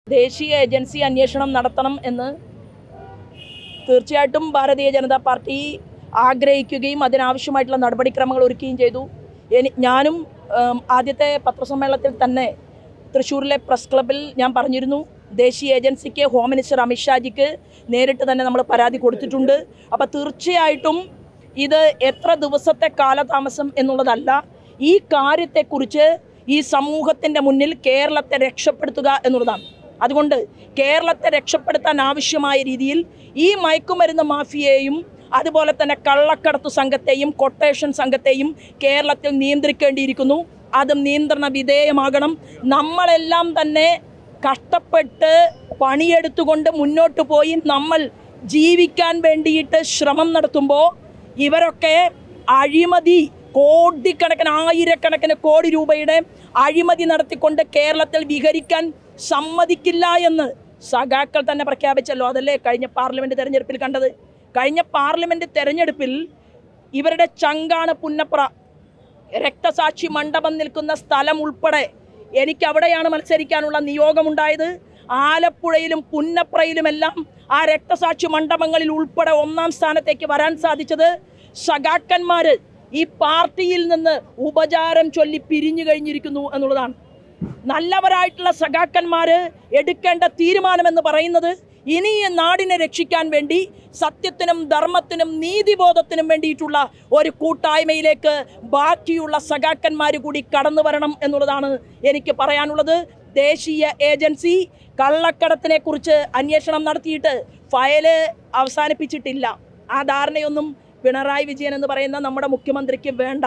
ദേശീയ ഏജൻസി അന്വേഷണം നടത്തണം എന്ന് തീർച്ചയായിട്ടും ഭാരതീയ ജനതാ പാർട്ടി ആഗ്രഹിക്കുകയും അതിനാവശ്യമായിട്ടുള്ള നടപടിക്രമങ്ങൾ ഒരുക്കുകയും ചെയ്തു. ഞാനും ആദ്യത്തെ പത്രസമ്മേളനത്തിൽ തന്നെ തൃശ്ശൂരിലെ പ്രസ് ക്ലബ്ബിൽ ഞാൻ പറഞ്ഞിരുന്നു, ദേശീയ ഏജൻസിക്ക് ഹോം മിനിസ്റ്റർ അമിത്ഷാജിക്ക് നേരിട്ട് തന്നെ നമ്മൾ പരാതി കൊടുത്തിട്ടുണ്ട്. അപ്പോൾ തീർച്ചയായിട്ടും ഇത് എത്ര ദിവസത്തെ കാലതാമസം എന്നുള്ളതല്ല, ഈ കാര്യത്തെക്കുറിച്ച് ഈ സമൂഹത്തിൻ്റെ മുന്നിൽ കേരളത്തെ രക്ഷപ്പെടുത്തുക എന്നുള്ളതാണ്. അതുകൊണ്ട് കേരളത്തെ രക്ഷപ്പെടുത്താൻ ആവശ്യമായ രീതിയിൽ ഈ മയക്കുമരുന്ന് മാഫിയയെയും അതുപോലെ തന്നെ കള്ളക്കടത്ത് സംഘത്തെയും കൊട്ടേഷൻ സംഘത്തെയും കേരളത്തിൽ നിയന്ത്രിക്കേണ്ടിയിരിക്കുന്നു. അത് നിയന്ത്രണ വിധേയമാകണം. നമ്മളെല്ലാം തന്നെ കഷ്ടപ്പെട്ട് പണിയെടുത്തുകൊണ്ട് മുന്നോട്ട് പോയി നമ്മൾ ജീവിക്കാൻ വേണ്ടിയിട്ട് ശ്രമം നടത്തുമ്പോൾ ഇവരൊക്കെ അഴിമതി, കോടിക്കണക്കിന് ആയിരക്കണക്കിന് കോടി രൂപയുടെ അഴിമതി നടത്തിക്കൊണ്ട് കേരളത്തിൽ വിഹരിക്കാൻ സമ്മതിക്കില്ല എന്ന് സഖാക്കൾ തന്നെ പ്രഖ്യാപിച്ചല്ലോ. അതല്ലേ കഴിഞ്ഞ പാർലമെൻറ്റ് തെരഞ്ഞെടുപ്പിൽ കണ്ടത്. കഴിഞ്ഞ പാർലമെൻറ്റ് തെരഞ്ഞെടുപ്പിൽ ഇവരുടെ ചങ്കാണ് പുന്നപ്ര. രക്തസാക്ഷി മണ്ഡപം നിൽക്കുന്ന സ്ഥലം ഉൾപ്പെടെ എനിക്ക് അവിടെയാണ് മത്സരിക്കാനുള്ള നിയോഗമുണ്ടായത്. ആലപ്പുഴയിലും പുന്നപ്രയിലുമെല്ലാം ആ രക്തസാക്ഷി മണ്ഡപങ്ങളിൽ ഉൾപ്പെടെ 1ാം സ്ഥാനത്തേക്ക് വരാൻ സാധിച്ചത് സഖാക്കന്മാർ ഈ പാർട്ടിയിൽ നിന്ന് ഉപചാരം ചൊല്ലി പിരിഞ്ഞു കഴിഞ്ഞിരിക്കുന്നു എന്നുള്ളതാണ്. നല്ലവരായിട്ടുള്ള സഖാക്കന്മാർ എടുക്കേണ്ട തീരുമാനമെന്ന് പറയുന്നത് ഇനി നാടിനെ രക്ഷിക്കാൻ വേണ്ടി സത്യത്തിനും ധർമ്മത്തിനും നീതിബോധത്തിനും വേണ്ടിയിട്ടുള്ള ഒരു കൂട്ടായ്മയിലേക്ക് ബാക്കിയുള്ള സഖാക്കന്മാർ കൂടി കടന്നു വരണം എന്നുള്ളതാണ് എനിക്ക് പറയാനുള്ളത്. ദേശീയ ഏജൻസി കള്ളക്കടത്തിനെ കുറിച്ച് അന്വേഷണം നടത്തിയിട്ട് ഫയല് അവസാനിപ്പിച്ചിട്ടില്ല. ആ ധാരണയൊന്നും പിണറായി വിജയൻ എന്ന് പറയുന്ന നമ്മുടെ മുഖ്യമന്ത്രിക്ക് വേണ്ട.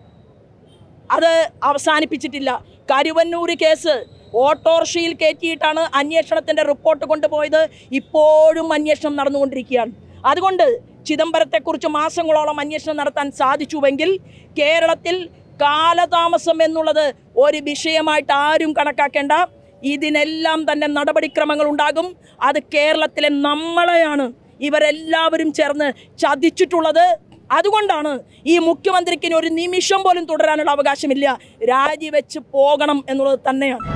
അത് അവസാനിപ്പിച്ചിട്ടില്ല. കരുവന്നൂർ കേസ് ഓട്ടോറിക്ഷയിൽ കയറ്റിയിട്ടാണ് അന്വേഷണത്തിൻ്റെ റിപ്പോർട്ട് കൊണ്ടുപോയത്. ഇപ്പോഴും അന്വേഷണം നടന്നുകൊണ്ടിരിക്കുകയാണ്. അതുകൊണ്ട് ചിദംബരത്തെക്കുറിച്ച് മാസങ്ങളോളം അന്വേഷണം നടത്താൻ സാധിച്ചുവെങ്കിൽ കേരളത്തിൽ കാലതാമസം എന്നുള്ളത് ഒരു വിഷയമായിട്ട് ആരും കണക്കാക്കേണ്ട. ഇതിനെല്ലാം തന്നെ നടപടിക്രമങ്ങൾ ഉണ്ടാകും. അത് കേരളത്തിലെ നമ്മളെയാണ് ഇവരെല്ലാവരും ചേർന്ന് ചതിച്ചിട്ടുള്ളത്. അതുകൊണ്ടാണ് ഈ മുഖ്യമന്ത്രിക്ക് ഒരു നിമിഷം പോലും തുടരാനുള്ള അവകാശമില്ല. രാജിവെച്ച് പോകണം എന്നുള്ളത് തന്നെയാണ്.